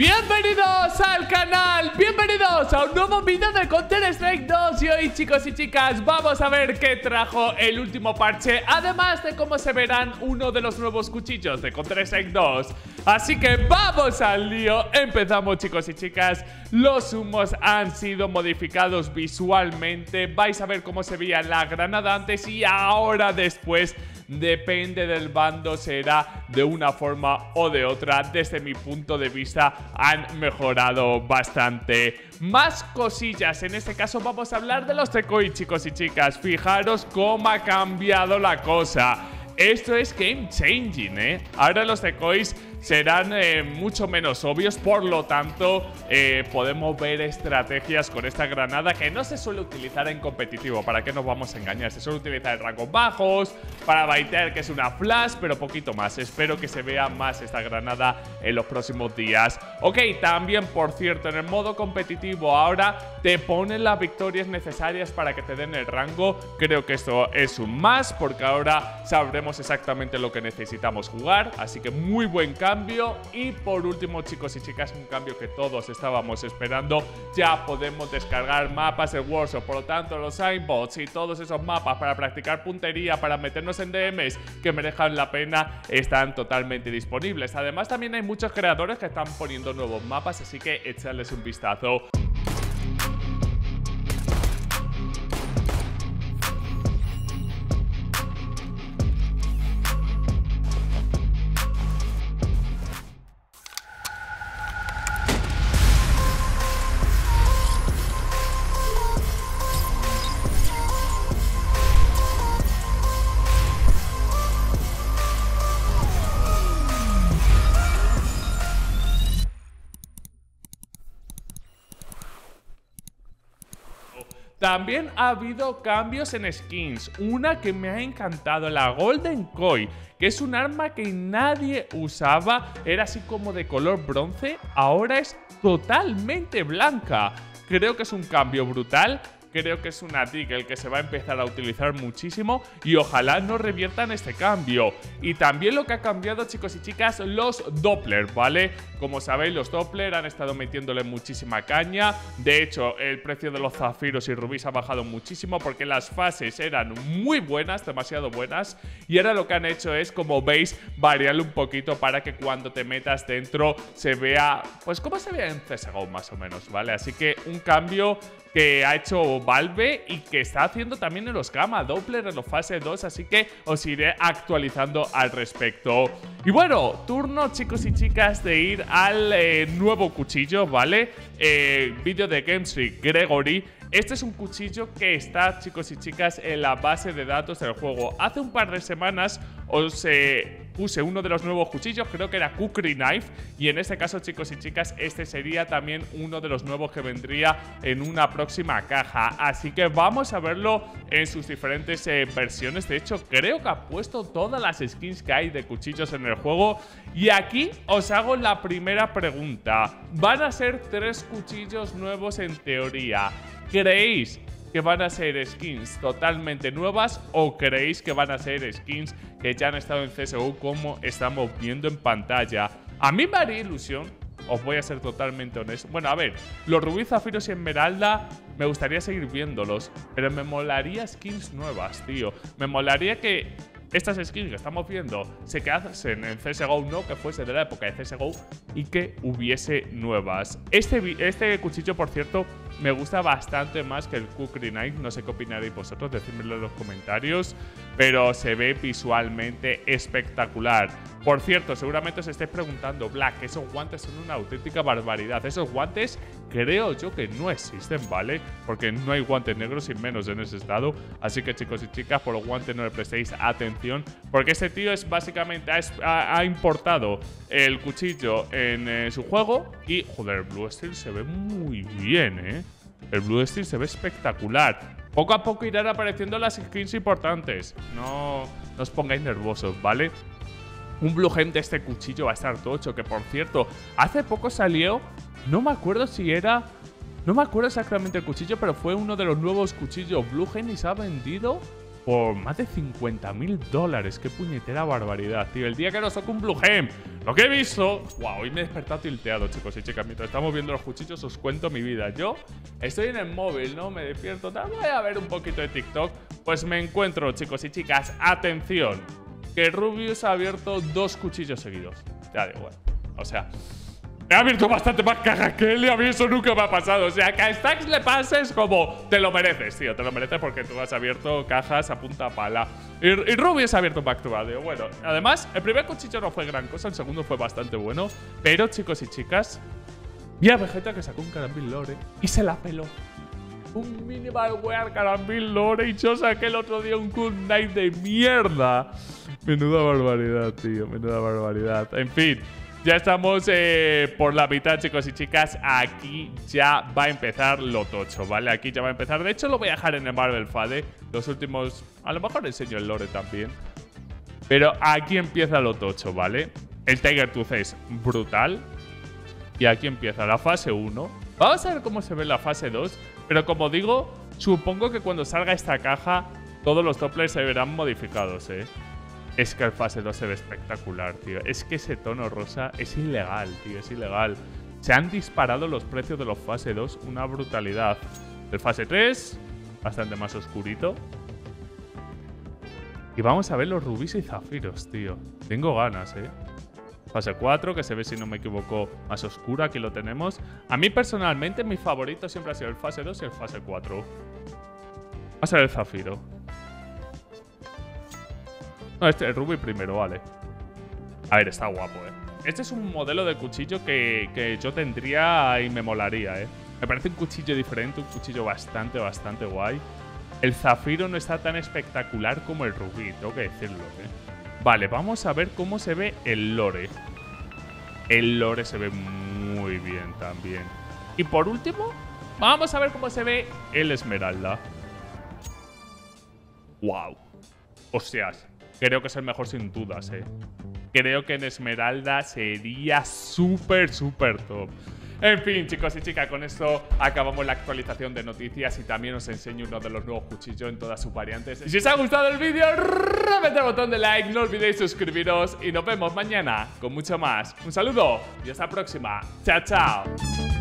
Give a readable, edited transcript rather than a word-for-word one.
Bienvenidos al canal, bienvenidos a un nuevo vídeo de Counter-Strike 2. Y hoy, chicos y chicas, vamos a ver qué trajo el último parche, además de cómo se verán uno de los nuevos cuchillos de Counter-Strike 2. Así que vamos al lío. Empezamos, chicos y chicas. Los humos han sido modificados visualmente. Vais a ver cómo se veía la granada antes y ahora después. Depende del bando, será de una forma o de otra. Desde mi punto de vista han mejorado bastante. Más cosillas, en este caso vamos a hablar de los decoys, chicos y chicas. Fijaros cómo ha cambiado la cosa. Esto es game changing, Ahora los decoys serán mucho menos obvios, por lo tanto podemos ver estrategias con esta granada que no se suele utilizar en competitivo. ¿Para qué nos vamos a engañar? Se suele utilizar en rangos bajos, para baitear, que es una flash, pero poquito más. Espero que se vea más esta granada en los próximos días. Ok, también, por cierto, en el modo competitivo ahora te ponen las victorias necesarias para que te den el rango. Creo que esto es un más, porque ahora sabremos exactamente lo que necesitamos jugar. Así que muy buen cambio. Y por último, chicos y chicas, un cambio que todos estábamos esperando. Ya podemos descargar mapas de Warzone. Por lo tanto, los aimbots y todos esos mapas para practicar puntería, para meternos en DMs que merezcan la pena, están totalmente disponibles. Además, también hay muchos creadores que están poniendo nuevos mapas, así que echadles un vistazo. También ha habido cambios en skins. Una que me ha encantado, la Golden Koi, que es un arma que nadie usaba. Era así como de color bronce. Ahora es totalmente blanca. Creo que es un cambio brutal. Creo que es una ticket que se va a empezar a utilizar muchísimo y ojalá no reviertan este cambio. Y también lo que ha cambiado, chicos y chicas, los Doppler, ¿vale? Como sabéis, los Doppler han estado metiéndole muchísima caña. De hecho, el precio de los zafiros y rubíes ha bajado muchísimo porque las fases eran muy buenas, demasiado buenas. Y ahora lo que han hecho es, como veis, variarlo un poquito para que cuando te metas dentro se vea, pues como se vea en CSGO más o menos, ¿vale? Así que un cambio que ha hecho Valve y que está haciendo también en los Gamma Doppler en los fase 2, así que os iré actualizando al respecto. Y bueno, turno, chicos y chicas, de ir al nuevo cuchillo, ¿vale? Vídeo de GameStreet Gregory. Este es un cuchillo que está, chicos y chicas, en la base de datos del juego. Hace un par de semanas os puse uno de los nuevos cuchillos, creo que era Kukri Knife. Y en este caso, chicos y chicas, este sería también uno de los nuevos que vendría en una próxima caja. Así que vamos a verlo en sus diferentes versiones. De hecho, creo que ha puesto todas las skins que hay de cuchillos en el juego. Y aquí os hago la primera pregunta. Van a ser 3 cuchillos nuevos en teoría. ¿Creéis que van a ser skins totalmente nuevas o creéis que van a ser skins que ya han estado en CSGO como estamos viendo en pantalla? A mí me haría ilusión, os voy a ser totalmente honesto. Bueno, a ver, los rubí, zafiros y esmeralda me gustaría seguir viéndolos, pero me molaría skins nuevas, tío. Me molaría que estas skins que estamos viendo se quedasen en CSGO, no que fuese de la época de CSGO, y que hubiese nuevas. Este cuchillo, por cierto, me gusta bastante más que el Kukri Knife. No sé qué opinaréis vosotros, decídmelo en los comentarios, pero se ve visualmente espectacular. Por cierto, seguramente os estéis preguntando, Black, esos guantes son una auténtica barbaridad. Esos guantes creo yo que no existen, ¿vale? Porque no hay guantes negros y menos en ese estado. Así que, chicos y chicas, por los guantes no le prestéis atención, porque este tío es básicamente ha importado el cuchillo en su juego. Y, joder, el Blue Steel se ve muy bien, El Blue Steel se ve espectacular. Poco a poco irán apareciendo las skins importantes. No os pongáis nerviosos, ¿vale? Un Blue Gem de este cuchillo va a estar tocho. Que, por cierto, hace poco salió, no me acuerdo si era, no me acuerdo exactamente el cuchillo, pero fue uno de los nuevos cuchillos Blue Gem y se ha vendido por más de 50.000 dólares. Qué puñetera barbaridad, tío. El día que nos toque un Blue Gem, lo que he visto. Wow, hoy me he despertado tilteado, chicos y chicas. Mientras estamos viendo los cuchillos, os cuento mi vida. Yo estoy en el móvil, ¿no? Me despierto, voy a ver un poquito de TikTok. Pues me encuentro, chicos y chicas, atención, que Rubius ha abierto 2 cuchillos seguidos. Ya digo, bueno, o sea, me ha abierto bastante más cajas que él y a mí eso nunca me ha pasado. O sea, que a Stacks le pases como te lo mereces, tío. Te lo mereces porque tú has abierto cajas a punta pala. Y Rubius ha abierto back to back. Bueno, además, el primer cuchillo no fue gran cosa, el segundo fue bastante bueno. Pero, chicos y chicas, vi a Vegeta que sacó un Carambil Lore y se la peló. Un Minimal Wear Carambil Lore y yo saqué el otro día un Good Night de mierda. Menuda barbaridad, tío. Menuda barbaridad. En fin. Ya estamos por la mitad, chicos y chicas. Aquí ya va a empezar lo tocho, ¿vale? Aquí ya va a empezar. De hecho, lo voy a dejar en el Marvel Fade. Los últimos... A lo mejor enseño el lore también. Pero aquí empieza lo tocho, ¿vale? El Tiger Tooth es brutal. Y aquí empieza la fase 1. Vamos a ver cómo se ve la fase 2. Pero como digo, supongo que cuando salga esta caja, todos los Dopplers se verán modificados, ¿eh? Es que el fase 2 se ve espectacular, tío. Es que ese tono rosa es ilegal, tío. Es ilegal. Se han disparado los precios de los fase 2. Una brutalidad. El fase 3, bastante más oscurito. Y vamos a ver los rubíes y zafiros, tío. Tengo ganas, Fase 4, que se ve, si no me equivoco, más oscura. Aquí lo tenemos. A mí, personalmente, mi favorito siempre ha sido el fase 2 y el fase 4. Vamos a ver el zafiro. No, el rubí primero, vale. A ver, está guapo, Este es un modelo de cuchillo que yo tendría y me molaría, Me parece un cuchillo diferente, un cuchillo bastante guay. El zafiro no está tan espectacular como el rubí, tengo que decirlo, Vale, vamos a ver cómo se ve el lore. El lore se ve muy bien también. Y por último, vamos a ver cómo se ve el esmeralda. Wow. Hostias. Creo que es el mejor sin dudas, Creo que en esmeralda sería súper top. En fin, chicos y chicas, con esto acabamos la actualización de noticias y también os enseño uno de los nuevos cuchillos en todas sus variantes. Y si os ha gustado el vídeo, reventad el botón de like, no olvidéis suscribiros y nos vemos mañana con mucho más. Un saludo y hasta la próxima. Chao, chao.